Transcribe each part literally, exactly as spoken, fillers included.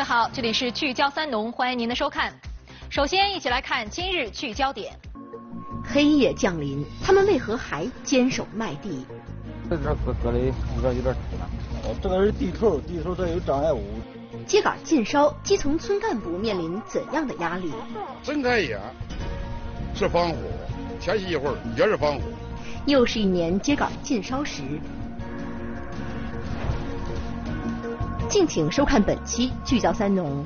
好，这里是聚焦三农，欢迎您的收看。首先，一起来看今日聚焦点。 黑夜降临，他们为何还坚守麦地？ 这这搁搁的，我这有点土了。 哦，这个是地头，地头这有障碍物。 秸秆禁烧，基层村干部面临怎样的压力？ 睁开眼是防火，前息一会儿也是防火。 又是一年秸秆禁烧时。敬请收看本期聚焦三农。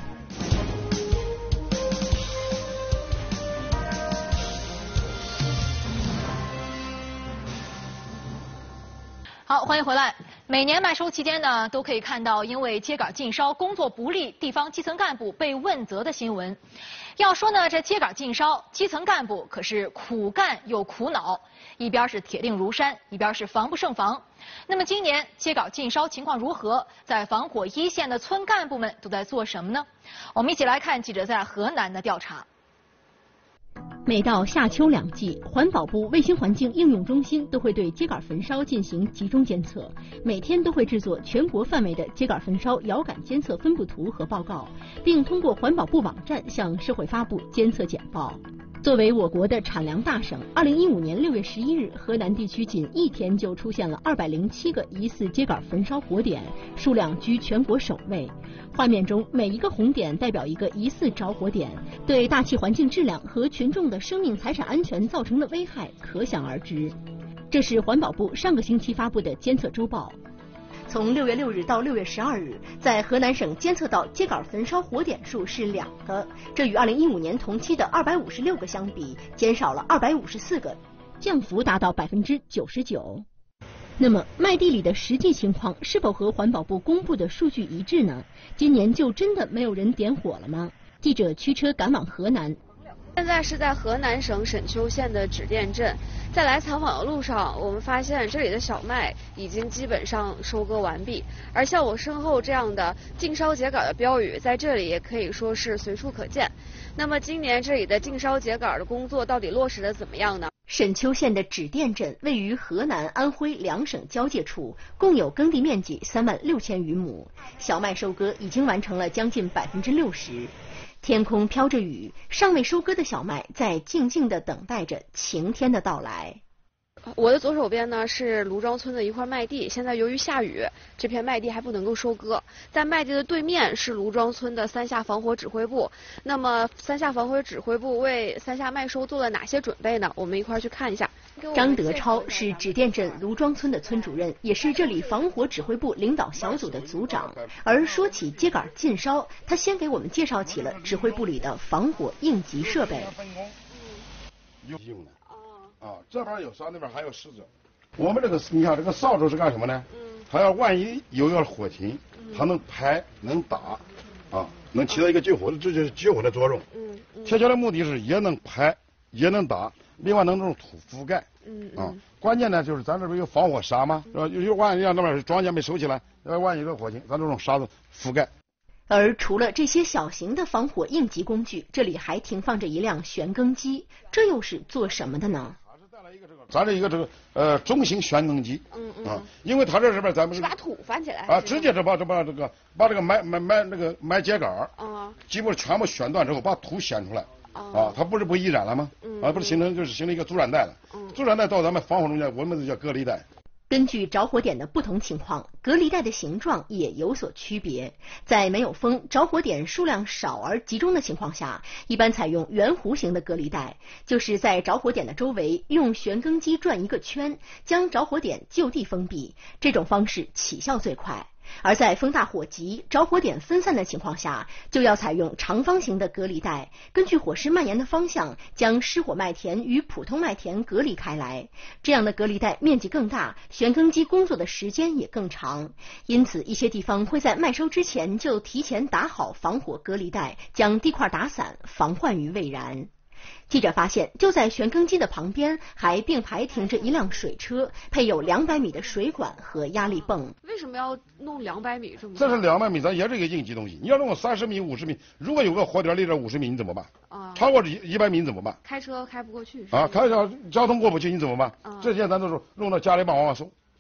好，欢迎回来。每年麦收期间呢，都可以看到因为秸秆禁烧工作不力，地方基层干部被问责的新闻。要说呢，这秸秆禁烧，基层干部可是苦干又苦恼，一边是铁定如山，一边是防不胜防。那么今年秸秆禁烧情况如何？在防火一线的村干部们都在做什么呢？我们一起来看记者在河南的调查。 每到夏秋两季，环保部卫星环境应用中心都会对秸秆焚烧进行集中监测，每天都会制作全国范围的秸秆焚烧遥感监测分布图和报告，并通过环保部网站向社会发布监测简报。作为我国的产粮大省，二零一五年六月十一日，河南地区仅一天就出现了二百零七个疑似秸秆焚烧火点，数量居全国首位。画面中每一个红点代表一个疑似着火点，对大气环境质量和群众的生命财产安全造成的危害可想而知。这是环保部上个星期发布的监测周报。从六月六日到六月十二日，在河南省监测到秸秆焚烧火点数是两个，这与二零一五年同期的二百五十六个相比，减少了二百五十四个，降幅达到百分之九十九。那么，麦地里的实际情况是否和环保部公布的数据一致呢？今年就真的没有人点火了吗？记者驱车赶往河南。 现在是在河南省沈丘县的纸店镇，在来采访的路上，我们发现这里的小麦已经基本上收割完毕，而像我身后这样的禁烧秸秆的标语，在这里也可以说是随处可见。那么今年这里的禁烧秸秆的工作到底落实的怎么样呢？ 沈丘县的纸店镇位于河南、安徽两省交界处，共有耕地面积三万六千余亩，小麦收割已经完成了将近百分之六十。天空飘着雨，尚未收割的小麦在静静地等待着晴天的到来。 我的左手边呢是卢庄村的一块麦地，现在由于下雨，这片麦地还不能够收割。在麦地的对面是卢庄村的三下防火指挥部。那么三下防火指挥部为三下麦收做了哪些准备呢？我们一块儿去看一下。 张德超是纸店镇卢庄村的村主任，也是这里防火指挥部领导小组的组长。而说起秸秆禁烧，他先给我们介绍起了指挥部里的防火应急设备。 用的啊，这边有烧，那边还有柿子。我们这个你看这个扫帚是干什么呢？它要万一有要火情，它能拍能打，啊，能起到一个救火的，这就是救火的作用。铁锹的目的是也能拍也能打，另外能用土覆盖。嗯啊，关键呢就是咱这边有防火沙嘛，是吧？有有万一让那边庄稼没收起来，呃，万一有火情，咱就用沙子覆盖。 而除了这些小型的防火应急工具，这里还停放着一辆旋耕机，这又是做什么的呢？ 咱这一个这个呃中型旋耕机，嗯嗯啊，因为它这里边咱们是把土翻起来啊，直接是把这把这个把这个埋埋埋那个埋秸秆啊，基本全部旋断之后，把土掀出来啊，它不是不易燃了吗？啊，不是形成就是形成一个阻燃带了，阻燃带到咱们防火中间，我们就叫隔离带。 根据着火点的不同情况，隔离带的形状也有所区别。在没有风、着火点数量少而集中的情况下，一般采用圆弧形的隔离带，就是在着火点的周围用旋耕机转一个圈，将着火点就地封闭。这种方式起效最快。而在风大火急、着火点分散的情况下，就要采用长方形的隔离带，根据火势蔓延的方向，将失火麦田与普通麦田隔离开来。这样的隔离带面积更大，旋耕机工作的时间也更长。因此，一些地方会在麦收之前就提前打好防火隔离带，将地块打散，防患于未然。记者发现，就在旋耕机的旁边，还并排停着一辆水车，配有两百米的水管和压力泵。 为什么要弄两百米这么？ 这是两百米，咱也是一个应急东西。你要弄三十米、五十米，如果有个火点离这五十米，你怎么办？啊，超过一一百米你怎么办？ 开车开不过去。 啊，开车交通过不去你怎么办？啊，这些咱都是用到家里帮往往送。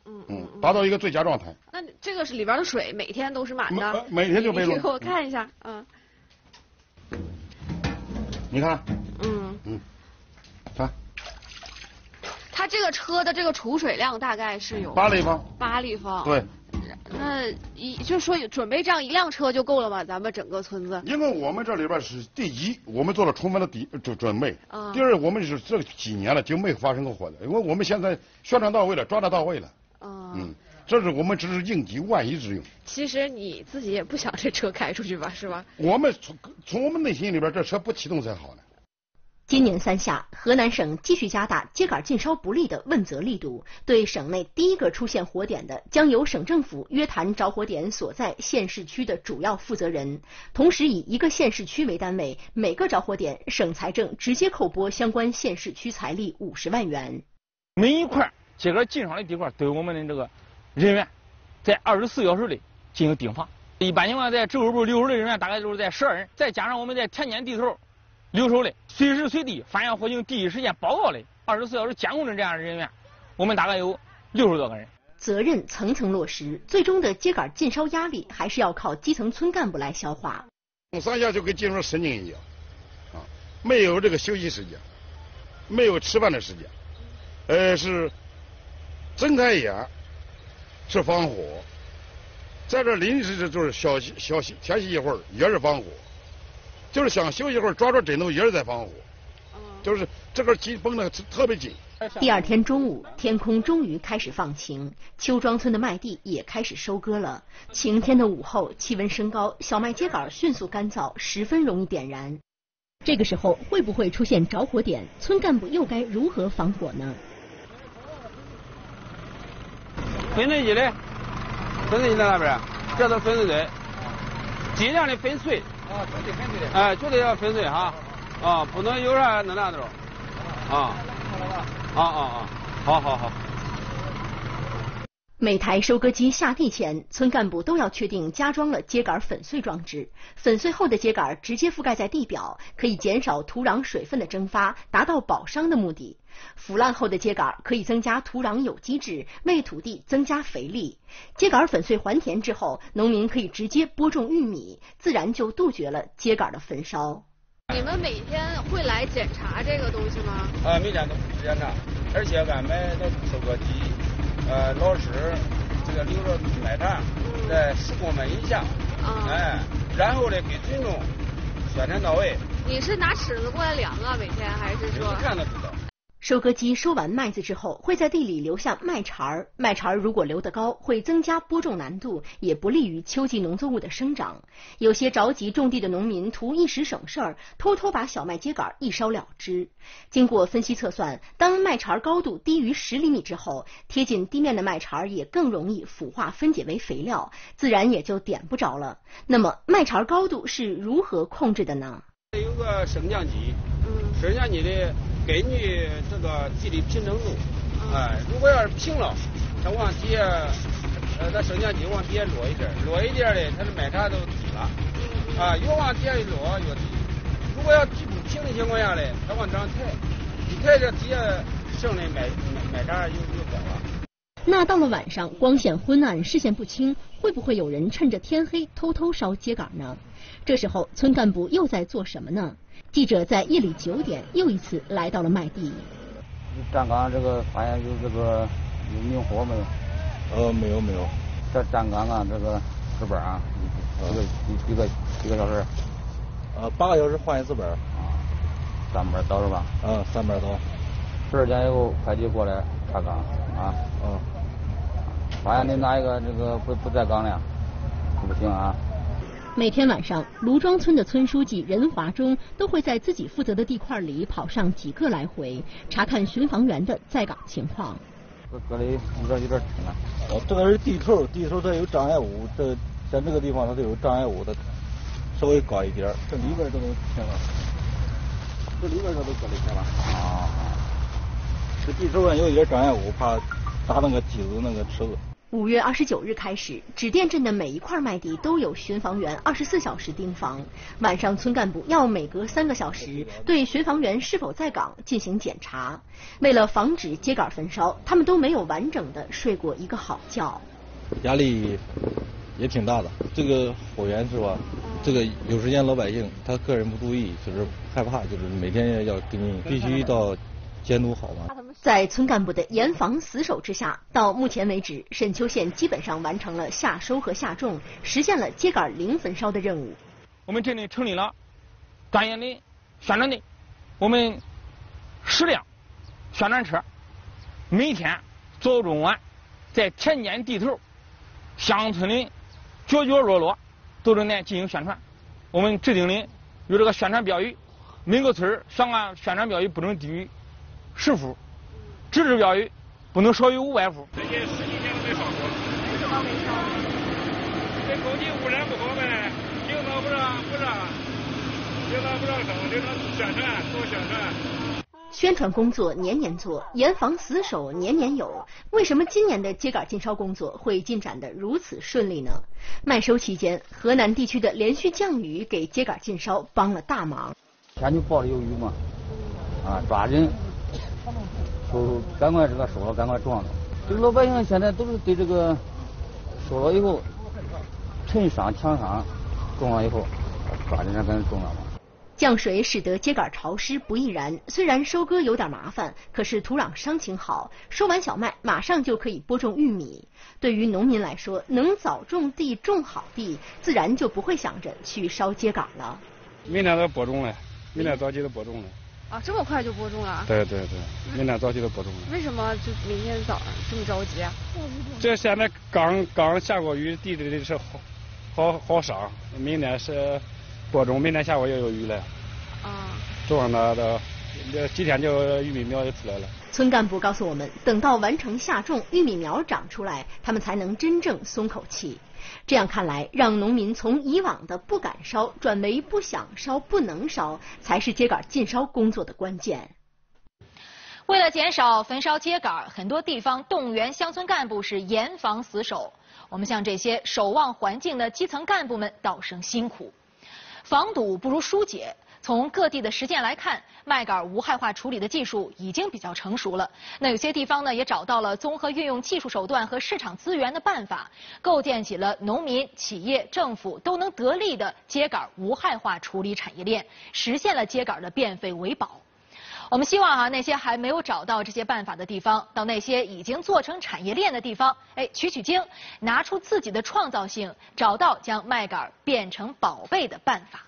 嗯嗯， 达到一个最佳状态。 那这个是里边的水每天都是满的？ 每每天就备用。 你给我看一下，嗯。 你看。 嗯。 嗯。看。 它这个车的这个储水量大概是有。 八立方。 八立方。 对。 那一就是说准备这样一辆车就够了吗？咱们整个村子？ 因为我们这里边是第一，我们做了充分的底准准备。 嗯。 第二，我们是这几年了就没发生过火灾，因为我们现在宣传到位了，抓得到位了。 嗯。 嗯，这是我们只是应急万一之用。 其实你自己也不想这车开出去吧，是吧？ 我们从从我们内心里边，这车不启动才好呢。 今年三下，河南省继续加大秸秆禁烧不力的问责力度，对省内第一个出现火点的，将由省政府约谈着火点所在县市区的主要负责人，同时以一个县市区为单位，每个着火点，省财政直接扣拨相关县市区财力五十万元。 每一块秸秆禁烧的地块，对我们的这个人员，在二十四小时内进行盯防。一般情况下，在指挥部留守的人员大概就是在十二人，再加上我们在田间地头留守的，随时随地发现火警第一时间报告的，二十四小时监控的这样的人员，我们大概有六十多个人。 责任层层落实，最终的秸秆禁烧压力还是要靠基层村干部来消化。 三下就跟进入神经一样，啊，没有这个休息时间，没有吃饭的时间，呃，是睁开眼是防火，在这临时的就是小息小息歇息一会儿也是防火。就是想休息一会儿，抓抓枕头也是在防火，就是这个紧绷的特别紧。 第二天中午，天空终于开始放晴，邱庄村的麦地也开始收割了。晴天的午后，气温升高，小麦秸秆迅速干燥，十分容易点燃。这个时候会不会出现着火点？村干部又该如何防火呢？ 粉碎机的，粉碎机在那边，这都粉碎队，尽量的粉碎。啊，绝对粉碎的，哎，绝对要粉碎哈，啊，不能有啥那那种，啊，啊啊啊，好好好。 每台收割机下地前，村干部都要确定加装了秸秆粉碎装置。粉碎后的秸秆直接覆盖在地表，可以减少土壤水分的蒸发，达到保墒的目的。腐烂后的秸秆可以增加土壤有机质，为土地增加肥力。秸秆粉碎还田之后，农民可以直接播种玉米，自然就杜绝了秸秆的焚烧。 你们每天会来检查这个东西吗？ 啊，每天都是检查，而且俺们都是收割机，呃，老师这个留着麦茬在十公分以下， 嗯、 哎，然后呢给群众宣传到位。 你是拿尺子过来量啊，每天还是说？ 一看都知道。 收割机收完麦子之后，会在地里留下麦茬儿。麦茬儿如果留得高，会增加播种难度，也不利于秋季农作物的生长。有些着急种地的农民图一时省事儿，偷偷把小麦秸秆一烧了之。经过分析测算，当麦茬儿高度低于十厘米之后，贴近地面的麦茬儿也更容易腐化分解为肥料，自然也就点不着了。那么麦茬儿高度是如何控制的呢？ 有个升降机，嗯，升降机的。根据这个地理平整度，哎，如果要是平了，它往底下，呃，它升降机往底下落一点，落一点的，它的麦茬都低了，啊，越往底下一落越低。如果要地不平的情况下呢，它往上抬，一抬这底下剩的麦麦茬就就高了。 那到了晚上，光线昏暗，视线不清，会不会有人趁着天黑偷偷烧秸秆呢？这时候，村干部又在做什么呢？记者在夜里九点又一次来到了麦地。 站岗这个发现有这个有明火没有？ 呃，没有没有。 这站岗啊，这个值班啊，一个几几个几个小时？ 呃，八个小时换一次班。 啊，三班倒是吧？ 嗯，三班倒。 十二点以后快递过来查岗啊。 嗯。 发现你哪一个这个不不在岗了，不行啊。 每天晚上，卢庄村的村书记任华忠都会在自己负责的地块里跑上几个来回，查看巡防员的在岗情况。 这这里有点有点深了。 哦，这个是地头，地头它有障碍物，这像这个地方它都有障碍物的，稍微高一点。这里边这都填了，这里边这都搁里填了。啊。这地头上有一点障碍物，怕打那个机子那个池子。 五月二十九日开始，纸店镇的每一块麦地都有巡防员二十四小时盯防，晚上村干部要每隔三个小时对巡防员是否在岗进行检查。为了防止秸秆焚烧，他们都没有完整的睡过一个好觉。 压力也挺大的，这个火源是吧？这个有时间老百姓他个人不注意，就是害怕，就是每天要跟你必须到监督好嘛。 在村干部的严防死守之下，到目前为止，沈丘县基本上完成了夏收和夏种，实现了秸秆零焚烧的任务。 我们这里成立了专业的宣传队，我们十辆宣传车，每天早中晚在田间地头、乡村的角角落落都正在进行宣传。我们制定的有这个宣传标语，每个村相关宣传标语不能低于十幅，纸质标语不能少于五百幅。 这些十几年都没烧过。为什么没烧？这空气污染不好呗，领导不让不让，领导不让烧，领导宣传多宣传。 宣传工作年年做，严防死守年年有。为什么今年的秸秆禁烧工作会进展得如此顺利呢？麦收期间，河南地区的连续降雨给秸秆禁烧帮了大忙。 天就报的有雨嘛，啊，抓紧收，赶快这个收了，赶快种了。这个老百姓现在都是对这个收了以后，沉伤强伤，种了以后，抓紧点赶紧种了嘛。 降水使得秸秆潮湿不易然，虽然收割有点麻烦，可是土壤伤情好，收完小麦马上就可以播种玉米。对于农民来说，能早种地种好地，自然就不会想着去烧秸秆了。 明天都播种了，明天早起都播种了。 啊，这么快就播种了？ 对对对，明天早起都播种了。 为什么就明天早上这么着急啊？ 这现在刚刚下过雨，地里的是好好好伤，明天是播种，明天下午又有雨了。 啊， 种上了的，这几天就玉米苗就出来了。 村干部告诉我们，等到完成下种，玉米苗长出来，他们才能真正松口气。这样看来，让农民从以往的不敢烧转为不想烧、不能烧，才是秸秆禁烧工作的关键。 为了减少焚烧秸秆，很多地方动员乡村干部是严防死守。我们向这些守望环境的基层干部们道声辛苦。防堵不如疏解。从各地的实践来看，麦秆无害化处理的技术已经比较成熟了。那有些地方呢，也找到了综合运用技术手段和市场资源的办法，构建起了农民、企业、政府都能得利的秸秆无害化处理产业链，实现了秸秆的变废为宝。我们希望啊，那些还没有找到这些办法的地方，到那些已经做成产业链的地方，哎，取取经，拿出自己的创造性，找到将麦秆变成宝贝的办法。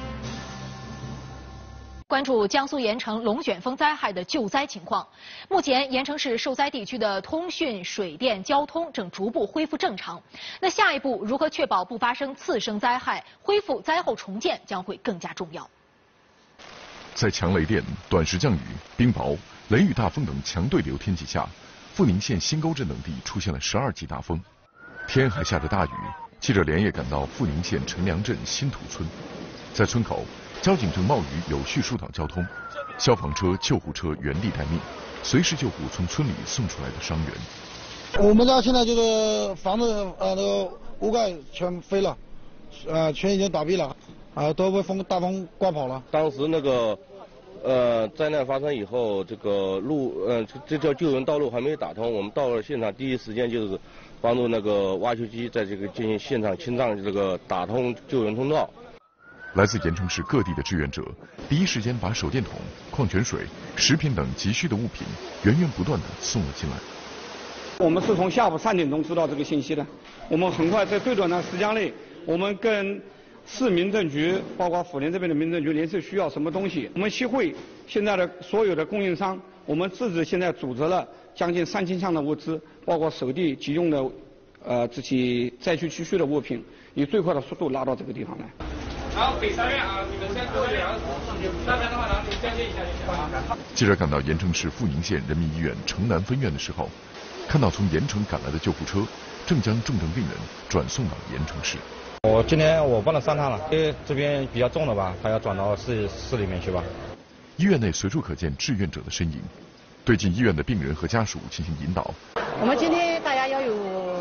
关注江苏盐城龙卷风灾害的救灾情况。目前，盐城市受灾地区的通讯、水电、交通正逐步恢复正常。那下一步如何确保不发生次生灾害，恢复灾后重建将会更加重要。 在强雷电、短时降雨、冰雹、雷雨大风等强对流天气下，阜宁县新沟镇等地出现了十二级大风，天还下着大雨。记者连夜赶到阜宁县陈良镇新土村，在村口，交警正冒雨有序疏导交通，消防车、救护车原地待命，随时救护从村里送出来的伤员。 我们家现在就是房子呃那个屋盖全飞了，呃全已经倒闭了，啊、呃、都被风大风刮跑了。 当时那个呃灾难发生以后，这个路呃这条救援道路还没有打通，我们到了现场第一时间就是帮助那个挖掘机在这个进行现场清障，这个打通救援通道。 来自盐城市各地的志愿者，第一时间把手电筒、矿泉水、食品等急需的物品源源不断地送了进来。 我们是从下午三点钟知道这个信息的，我们很快在最短的时间内，我们跟市民政局，包括阜宁这边的民政局联系需要什么东西。我们协会现在的所有的供应商，我们自治现在组织了将近三千箱的物资，包括手地急用的呃这些灾区急需的物品，以最快的速度拉到这个地方来。 好，北三院啊，你们先做两个，那边的话呢，你先接一下就行了。 记者赶到盐城市阜宁县人民医院城南分院的时候，看到从盐城赶来的救护车正将重症病人转送到盐城市。 我今天我帮了三趟了，因为这边比较重的吧，还要转到市市里面去吧。 医院内随处可见志愿者的身影，对进医院的病人和家属进行引导。 我们今天大家要有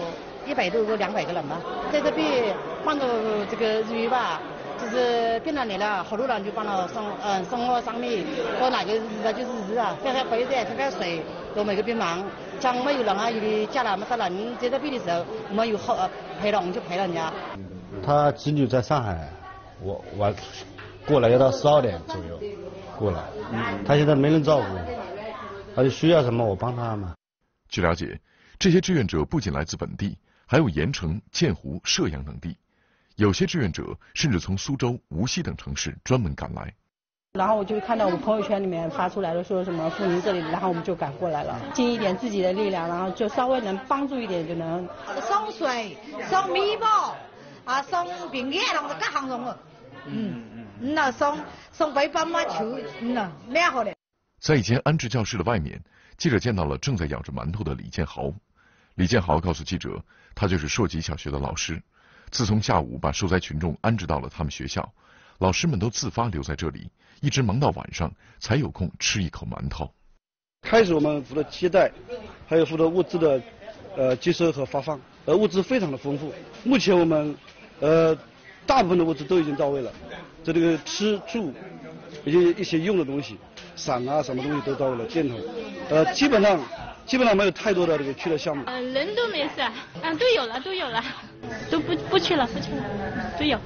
一百多个、两百个人嘛，在这边帮着这个鱼吧，就是病人来了，好多人就帮他送，嗯，送货上面，到哪个日子就是日啊，开开杯子、开开水，都每个病忙。像没有人啊，有的家人没得人在这边的时候，我们有好陪了，我们就陪人家。 他侄女在上海，我我过来要到十二点左右过来，他现在没人照顾，他就需要什么我帮他嘛。 据了解，这些志愿者不仅来自本地，还有盐城、建湖、射阳等地，有些志愿者甚至从苏州、无锡等城市专门赶来。 然后我就看到我们朋友圈里面发出来了，说什么妇宁这里，然后我们就赶过来了，尽一点自己的力量，然后就稍微能帮助一点就能。 送水、送米包啊，送饼干，然后各行送的。嗯嗯，那送送背包嘛球，嗯呐，蛮好的。 在一间安置教室的外面，记者见到了正在咬着馒头的李建豪。李建豪告诉记者，他就是朔集小学的老师。自从下午把受灾群众安置到了他们学校，老师们都自发留在这里，一直忙到晚上才有空吃一口馒头。 开始我们负责接待，还有负责物资的呃接收和发放，呃物资非常的丰富。目前我们呃大部分的物资都已经到位了，这这个吃住以及一些用的东西，伞啊什么东西都到位了，箭头，呃基本上基本上没有太多的这个去的项目。 呃人都没事，嗯都有了都有了，都不不去了不去了，都有。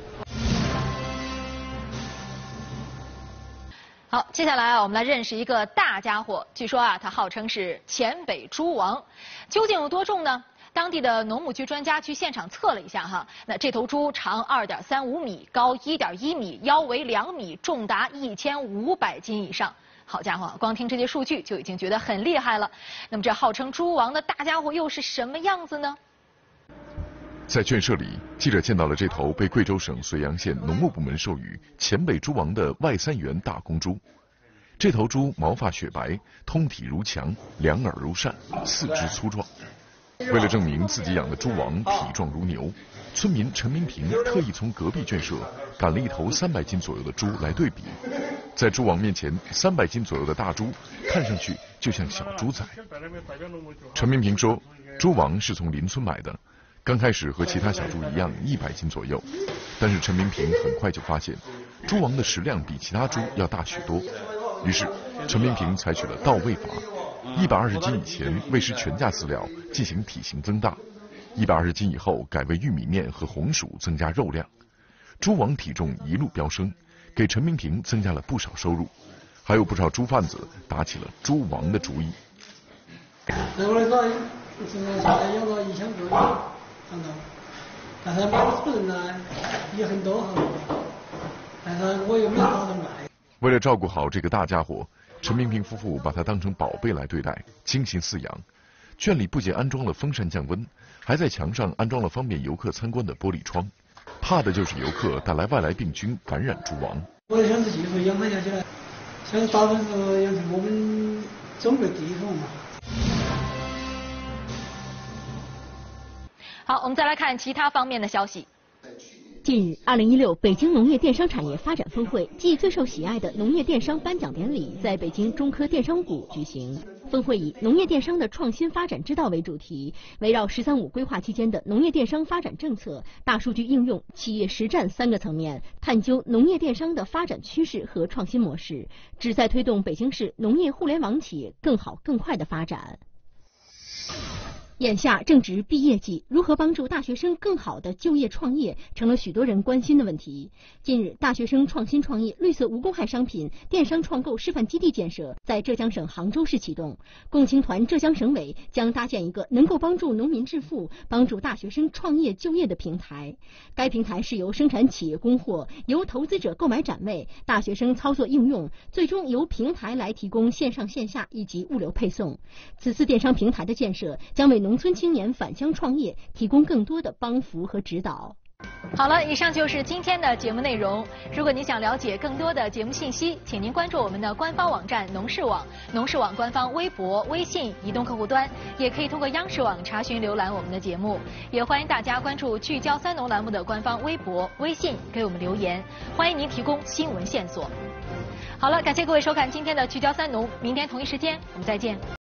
好，接下来啊，我们来认识一个大家伙。据说啊，它号称是黔北猪王，究竟有多重呢？当地的农牧局专家去现场测了一下哈，那这头猪长二点三五米，高一点一米，腰围两米，重达一千五百斤以上。好家伙，光听这些数据就已经觉得很厉害了。那么这号称猪王的大家伙又是什么样子呢？ 在圈舍里，记者见到了这头被贵州省绥阳县农牧部门授予黔北猪王的外三元大公猪。这头猪毛发雪白，通体如墙，两耳如扇，四肢粗壮。为了证明自己养的猪王体壮如牛，村民陈明平特意从隔壁圈舍赶了一头三百斤左右的猪来对比。在猪王面前，三百斤左右的大猪看上去就像小猪仔。陈明平说，猪王是从邻村买的。刚开始和其他小猪一样一百斤左右，但是陈明平很快就发现，猪王的食量比其他猪要大许多。于是陈明平采取了倒喂法，一百二十斤以前喂食全价饲料进行体型增大，一百二十斤以后改为玉米面和红薯增加肉量。猪王体重一路飙升，给陈明平增加了不少收入，还有不少猪贩子打起了猪王的主意。 但是买的主人呢也很多很多，但是我又没有打算卖。 为了照顾好这个大家伙，陈明平夫妇把它当成宝贝来对待，精心饲养。圈里不仅安装了风扇降温，还在墙上安装了方便游客参观的玻璃窗，怕的就是游客带来外来病菌感染猪王。 我也想继续养它下去了，想打算是养成我们中国第一种嘛。 好，我们再来看其他方面的消息。 近日，二零一六北京农业电商产业发展峰会暨最受喜爱的农业电商颁奖典礼在北京中科电商谷举行。峰会以农业电商的创新发展之道为主题，围绕“十三五”规划期间的农业电商发展政策、大数据应用、企业实战三个层面，探究农业电商的发展趋势和创新模式，旨在推动北京市农业互联网企业更好更快的发展。眼下正值毕业季，如何帮助大学生更好的就业创业，成了许多人关心的问题。近日，大学生创新创业绿色无公害商品电商创购示范基地建设在浙江省杭州市启动，共青团浙江省委将搭建一个能够帮助农民致富、帮助大学生创业就业的平台。该平台是由生产企业供货，由投资者购买展位，大学生操作应用，最终由平台来提供线上线下以及物流配送。此次电商平台的建设将为农农村青年返乡创业提供更多的帮扶和指导。 好了，以上就是今天的节目内容。如果您想了解更多的节目信息，请您关注我们的官方网站农视网、农视网官方微博、微信、移动客户端，也可以通过央视网查询浏览我们的节目。也欢迎大家关注聚焦三农栏目的官方微博、微信，给我们留言，欢迎您提供新闻线索。好了，感谢各位收看今天的聚焦三农，明天同一时间我们再见。